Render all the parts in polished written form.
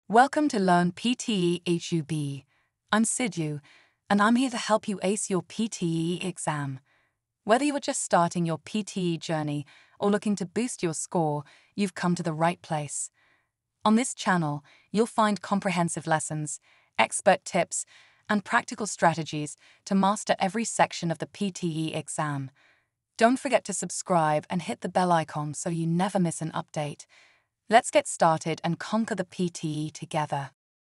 Welcome to Learn PTE HUB. I'm Sidhu, and I'm here to help you ace your PTE exam. Whether you're just starting your PTE journey or looking to boost your score, you've come to the right place. On this channel, you'll find comprehensive lessons, expert tips, and practical strategies to master every section of the PTE exam. Don't forget to subscribe and hit the bell icon so you never miss an update. Let's get started and conquer the PTE together.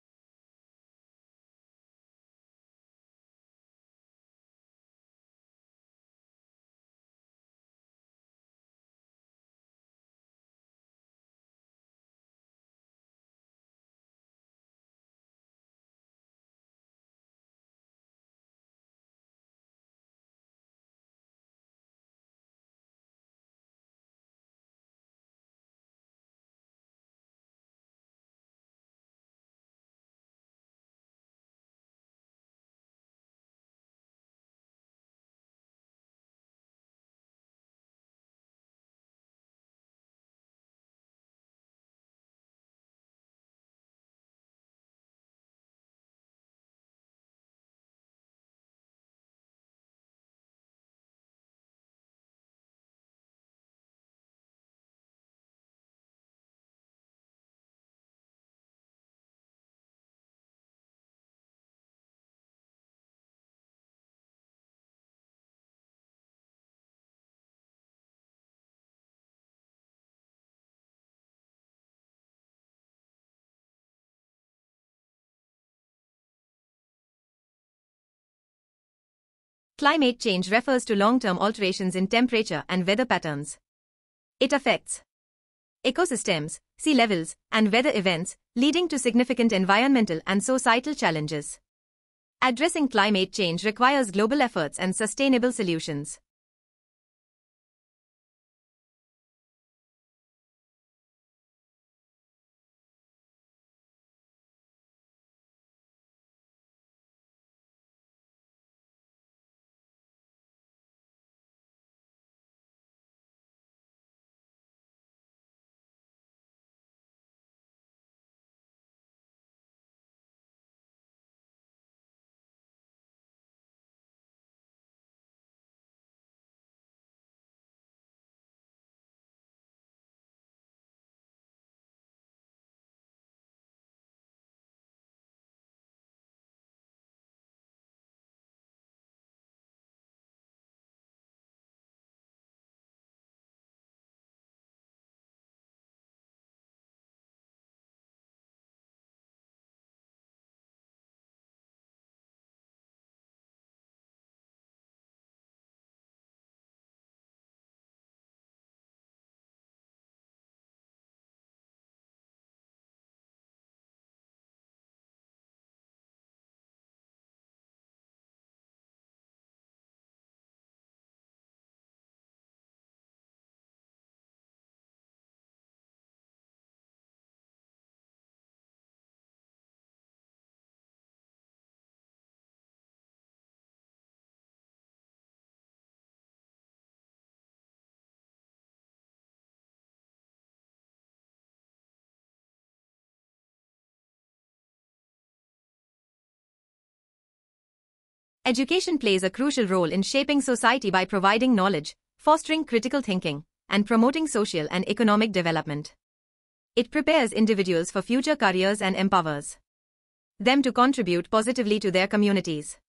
Climate change refers to long-term alterations in temperature and weather patterns. It affects ecosystems, sea levels, and weather events, leading to significant environmental and societal challenges. Addressing climate change requires global efforts and sustainable solutions. Education plays a crucial role in shaping society by providing knowledge, fostering critical thinking, and promoting social and economic development. It prepares individuals for future careers and empowers them to contribute positively to their communities.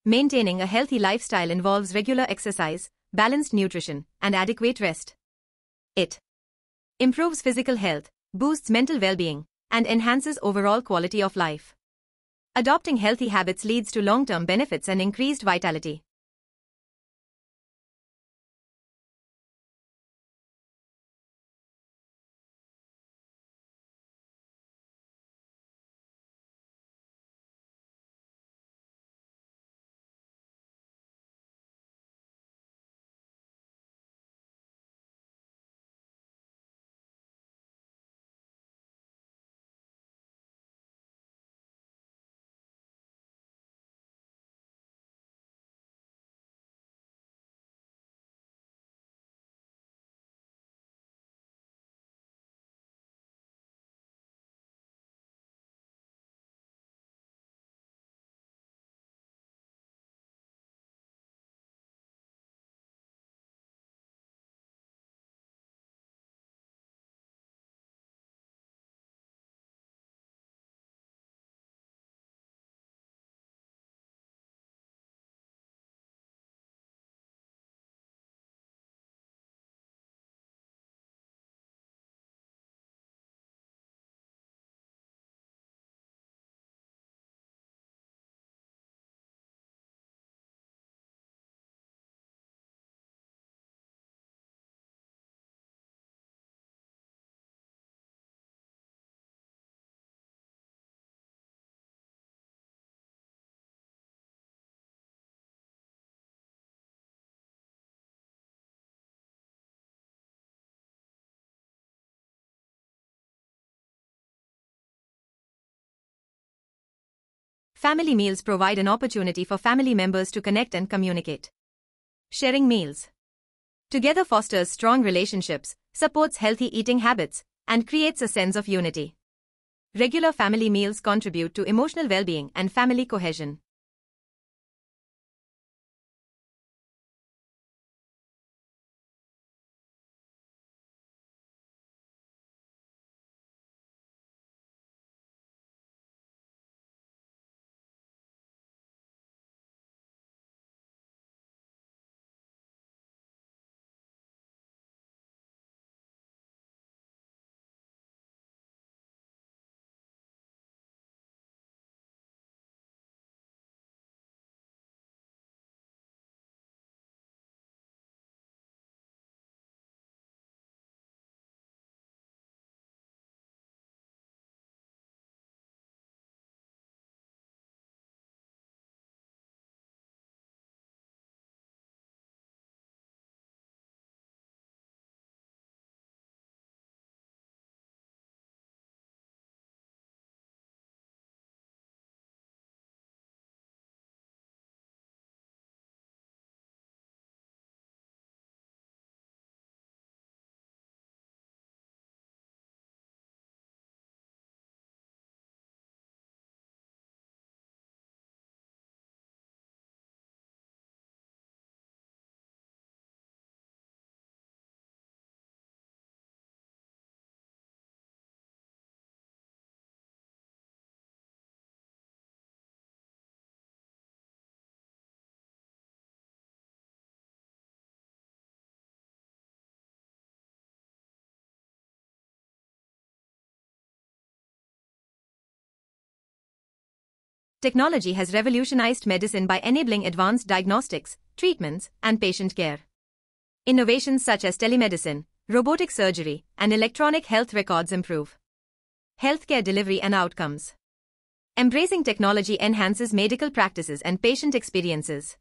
Maintaining a healthy lifestyle involves regular exercise, balanced nutrition, and adequate rest. It improves physical health, boosts mental well-being, and enhances overall quality of life. Adopting healthy habits leads to long-term benefits and increased vitality. Family meals provide an opportunity for family members to connect and communicate. Sharing meals together fosters strong relationships, supports healthy eating habits, and creates a sense of unity. Regular family meals contribute to emotional well-being and family cohesion. Technology has revolutionized medicine by enabling advanced diagnostics, treatments, and patient care. Innovations such as telemedicine, robotic surgery, and electronic health records improve healthcare delivery and outcomes. Embracing technology enhances medical practices and patient experiences.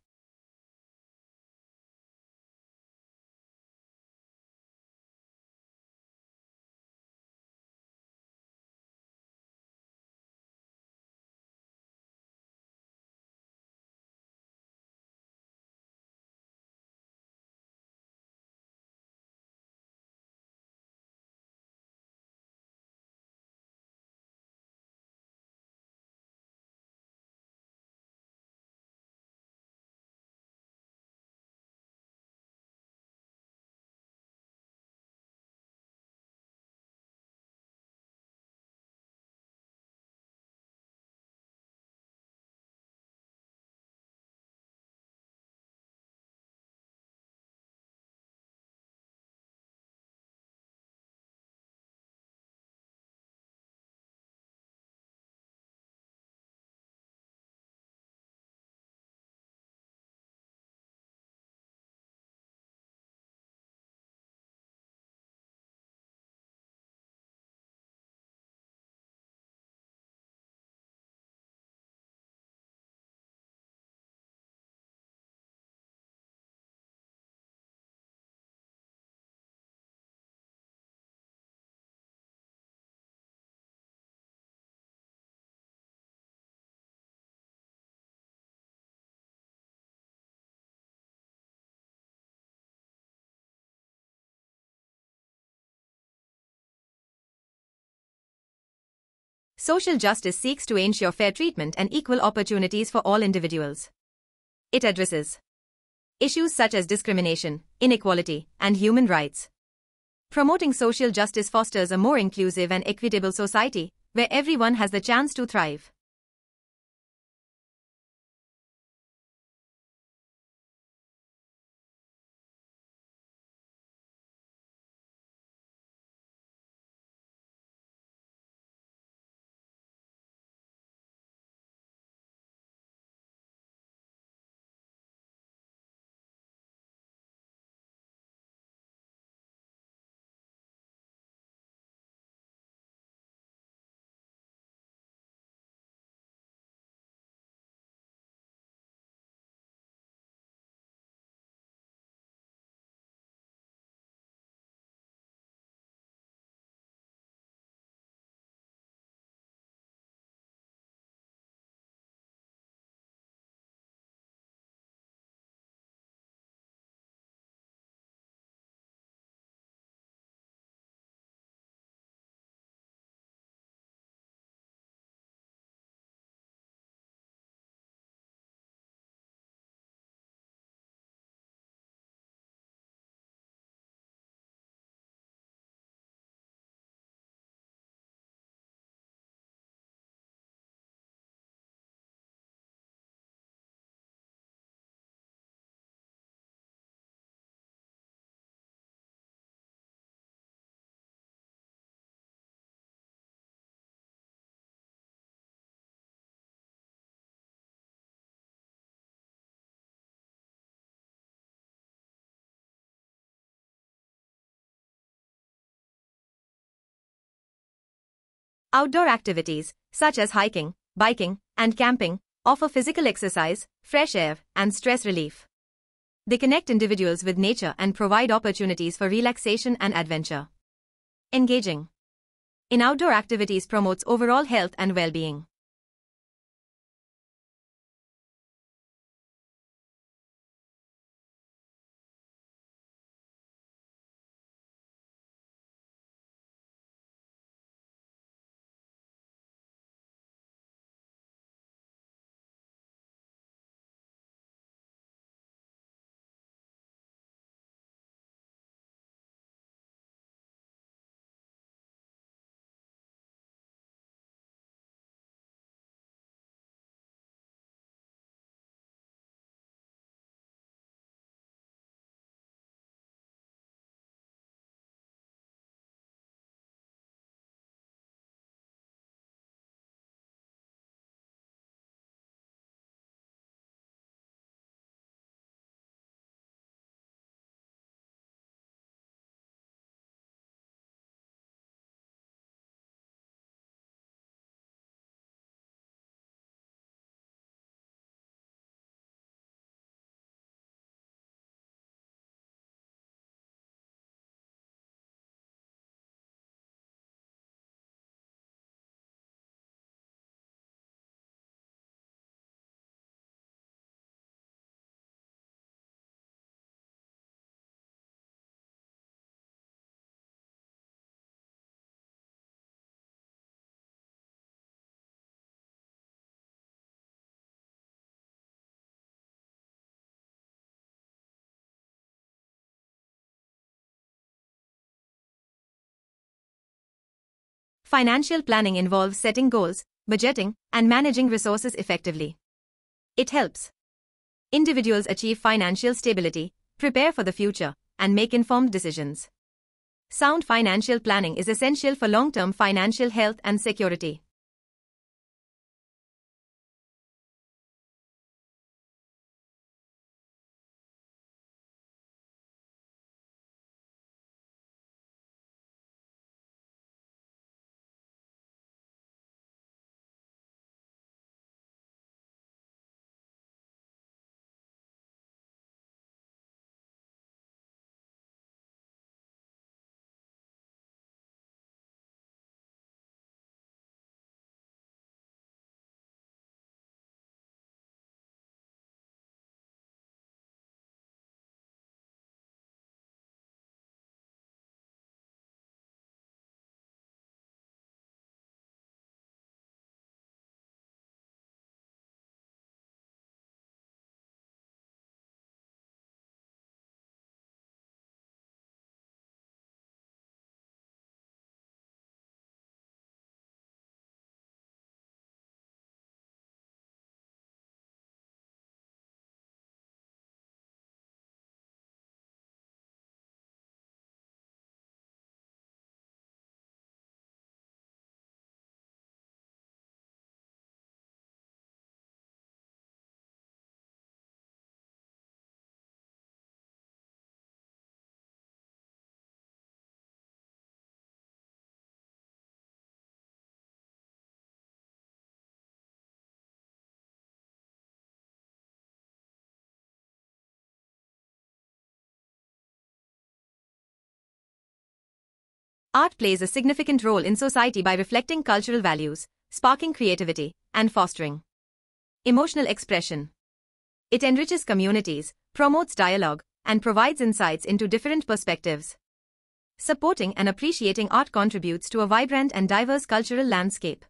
Social justice seeks to ensure fair treatment and equal opportunities for all individuals. It addresses issues such as discrimination, inequality, and human rights. Promoting social justice fosters a more inclusive and equitable society, where everyone has the chance to thrive. Outdoor activities, such as hiking, biking, and camping, offer physical exercise, fresh air, and stress relief. They connect individuals with nature and provide opportunities for relaxation and adventure. Engaging in outdoor activities promotes overall health and well-being. Financial planning involves setting goals, budgeting, and managing resources effectively. It helps individuals achieve financial stability, prepare for the future, and make informed decisions. Sound financial planning is essential for long-term financial health and security. Art plays a significant role in society by reflecting cultural values, sparking creativity, and fostering emotional expression. It enriches communities, promotes dialogue, and provides insights into different perspectives. Supporting and appreciating art contributes to a vibrant and diverse cultural landscape.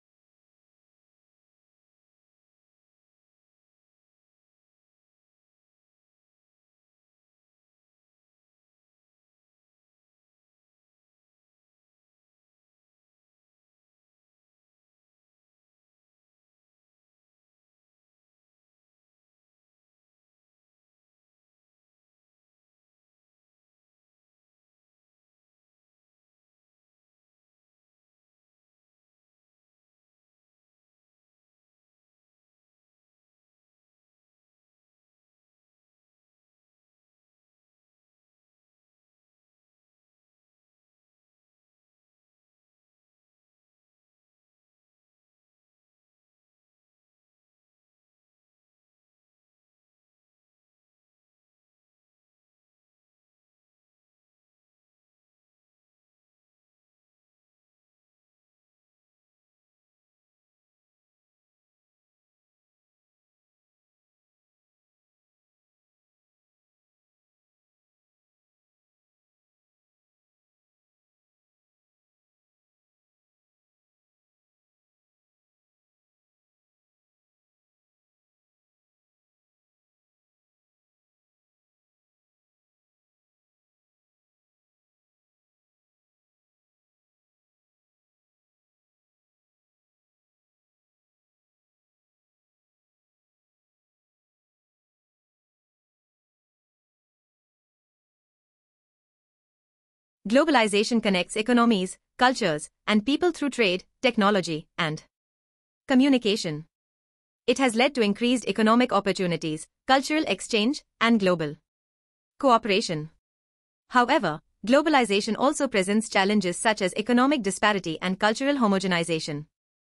Globalization connects economies, cultures, and people through trade, technology, and communication. It has led to increased economic opportunities, cultural exchange, and global cooperation. However, globalization also presents challenges such as economic disparity and cultural homogenization.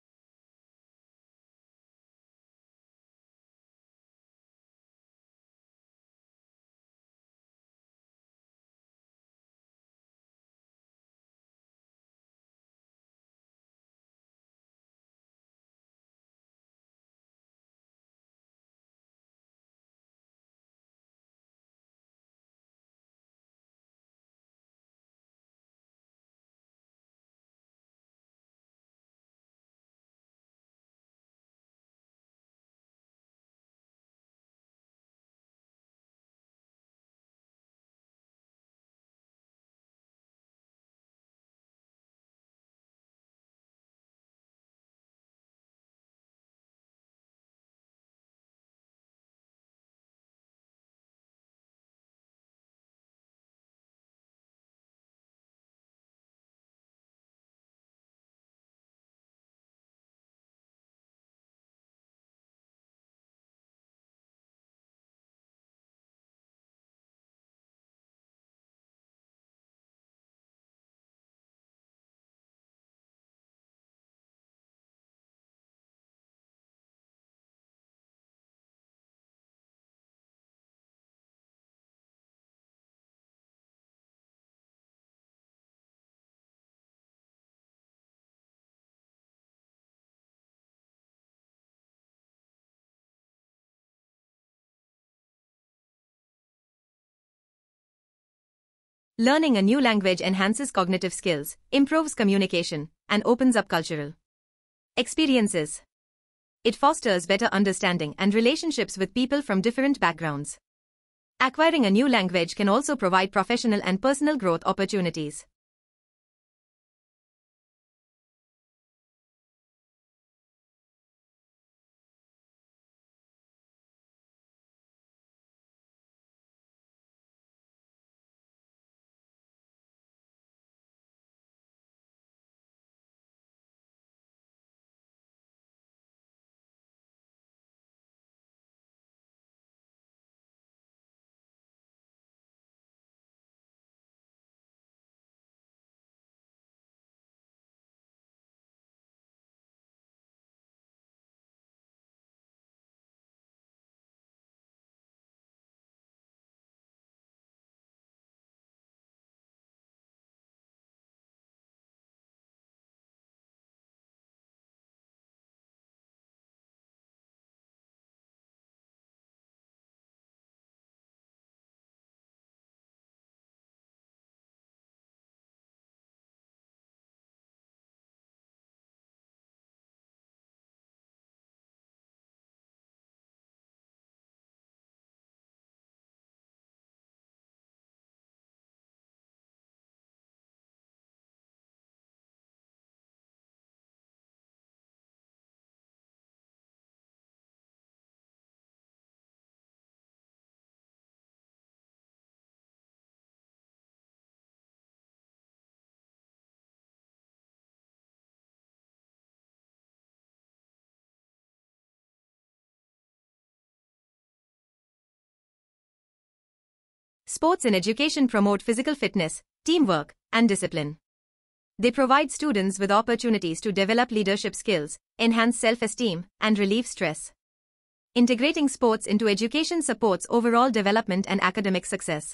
Learning a new language enhances cognitive skills, improves communication, and opens up cultural experiences. It fosters better understanding and relationships with people from different backgrounds. Acquiring a new language can also provide professional and personal growth opportunities. Sports in education promote physical fitness, teamwork, and discipline. They provide students with opportunities to develop leadership skills, enhance self-esteem, and relieve stress. Integrating sports into education supports overall development and academic success.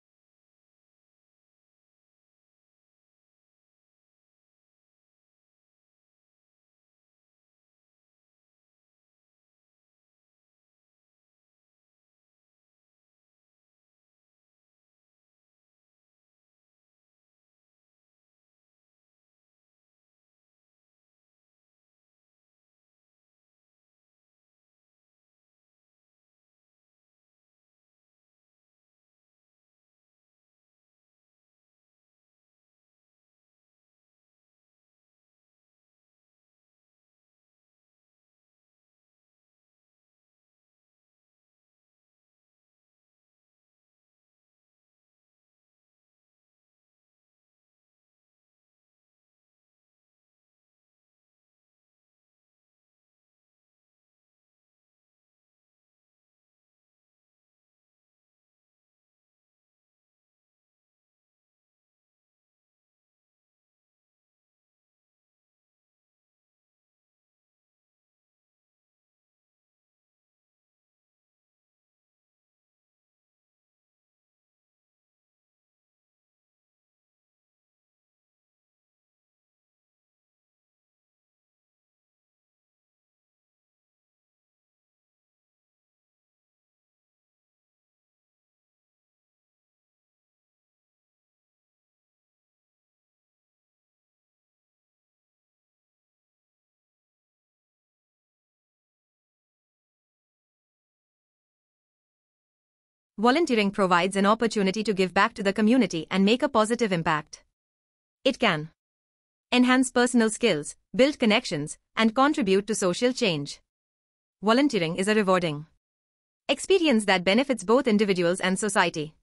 Volunteering provides an opportunity to give back to the community and make a positive impact. It can enhance personal skills, build connections, and contribute to social change. Volunteering is a rewarding experience that benefits both individuals and society.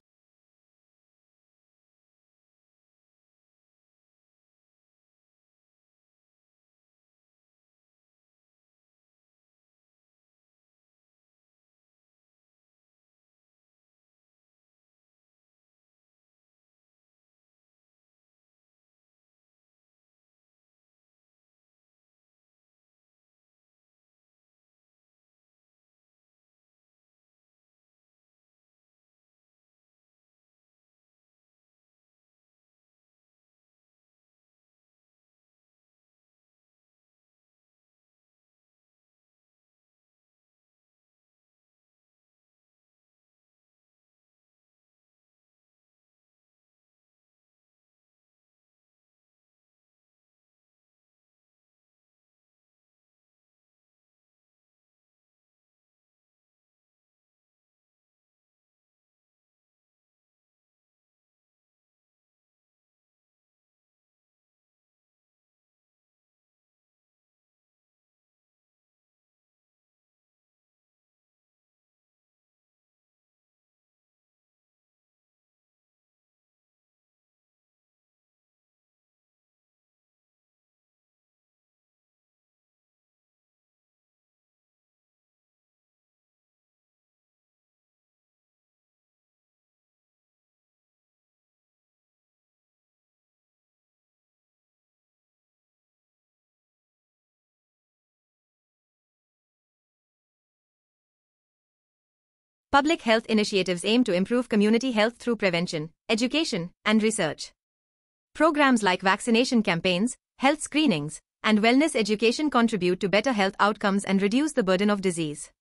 Public health initiatives aim to improve community health through prevention, education, and research. Programs like vaccination campaigns, health screenings, and wellness education contribute to better health outcomes and reduce the burden of disease.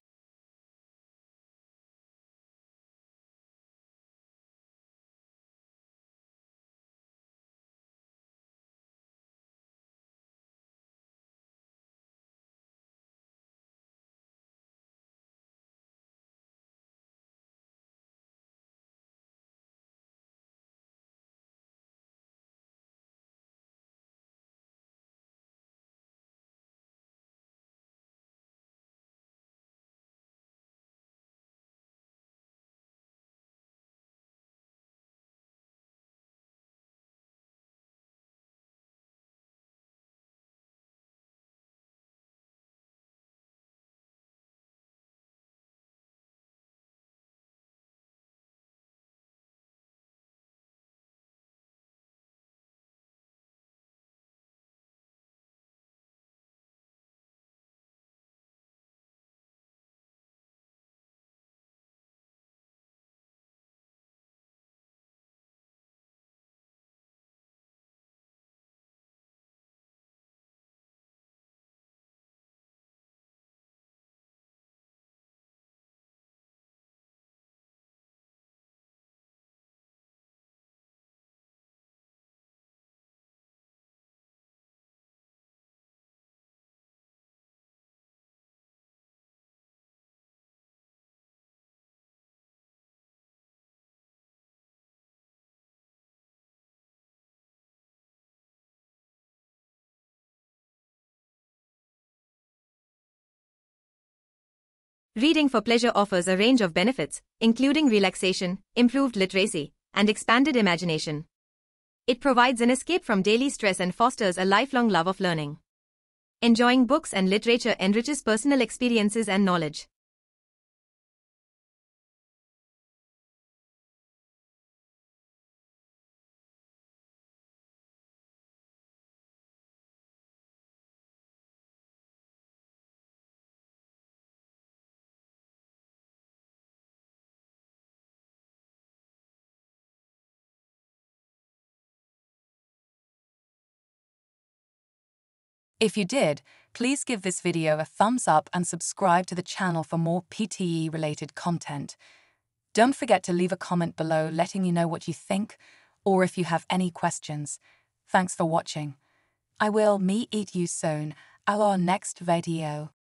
Reading for pleasure offers a range of benefits, including relaxation, improved literacy, and expanded imagination. It provides an escape from daily stress and fosters a lifelong love of learning. Enjoying books and literature enriches personal experiences and knowledge. If you did, please give this video a thumbs up and subscribe to the channel for more PTE-related content. Don't forget to leave a comment below letting me know what you think or if you have any questions. Thanks for watching. I will meet you soon at our next video.